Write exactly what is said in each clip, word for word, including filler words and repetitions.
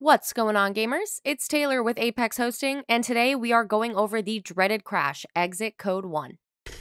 What's going on, gamers? It's Taylor with Apex Hosting, and today we are going over the dreaded crash, Exit Code one.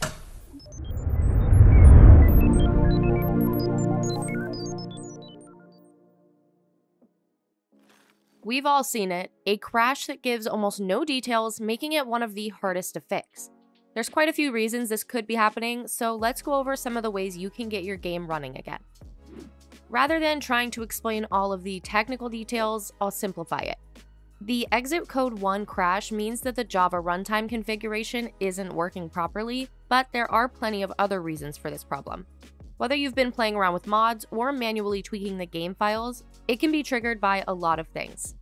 We've all seen it, a crash that gives almost no details, making it one of the hardest to fix. There's quite a few reasons this could be happening, so let's go over some of the ways you can get your game running again. Rather than trying to explain all of the technical details, I'll simplify it. The Exit Code one crash means that the Java runtime configuration isn't working properly, but there are plenty of other reasons for this problem. Whether you've been playing around with mods or manually tweaking the game files, it can be triggered by a lot of things.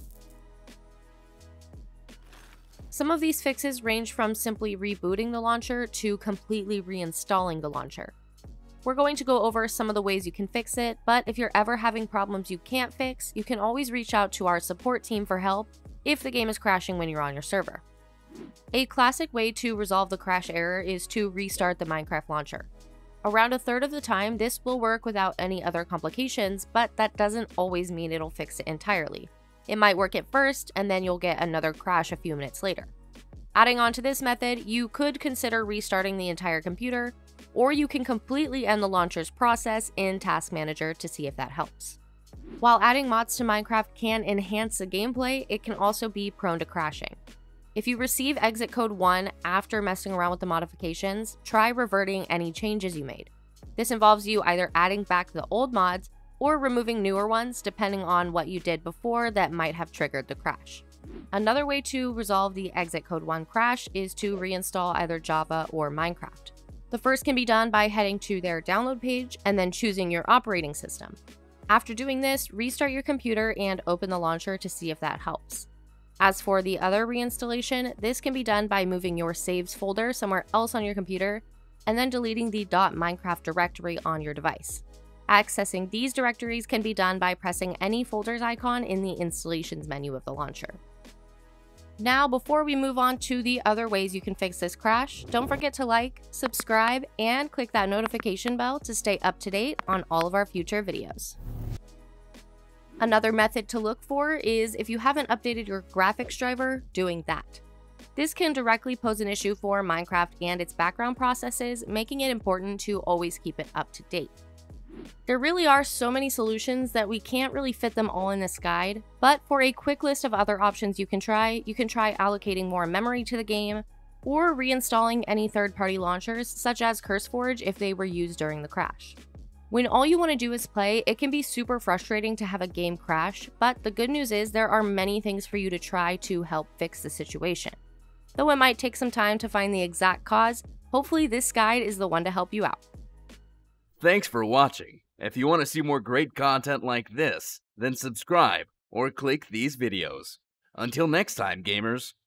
Some of these fixes range from simply rebooting the launcher to completely reinstalling the launcher. We're going to go over some of the ways you can fix it, but if you're ever having problems you can't fix, you can always reach out to our support team for help if the game is crashing when you're on your server. A classic way to resolve the crash error is to restart the Minecraft launcher. Around a third of the time, this will work without any other complications, but that doesn't always mean it'll fix it entirely. It might work at first, and then you'll get another crash a few minutes later. Adding on to this method, you could consider restarting the entire computer, or you can completely end the launcher's process in Task Manager to see if that helps. While adding mods to Minecraft can enhance the gameplay, it can also be prone to crashing. If you receive Exit Code one after messing around with the modifications, try reverting any changes you made. This involves you either adding back the old mods or removing newer ones depending on what you did before that might have triggered the crash. Another way to resolve the Exit Code one crash is to reinstall either Java or Minecraft. The first can be done by heading to their download page and then choosing your operating system. After doing this, restart your computer and open the launcher to see if that helps. As for the other reinstallation, this can be done by moving your saves folder somewhere else on your computer and then deleting the .minecraft directory on your device. Accessing these directories can be done by pressing any folders icon in the installations menu of the launcher. Now, before we move on to the other ways you can fix this crash, don't forget to like, subscribe, and click that notification bell to stay up to date on all of our future videos. Another method to look for is if you haven't updated your graphics driver, doing that. This can directly pose an issue for Minecraft and its background processes, making it important to always keep it up to date. There really are so many solutions that we can't really fit them all in this guide, but for a quick list of other options you can try, you can try allocating more memory to the game, or reinstalling any third-party launchers such as CurseForge if they were used during the crash. When all you want to do is play, it can be super frustrating to have a game crash, but the good news is there are many things for you to try to help fix the situation. Though it might take some time to find the exact cause, hopefully this guide is the one to help you out. Thanks for watching. If you want to see more great content like this, then subscribe or click these videos. Until next time, gamers.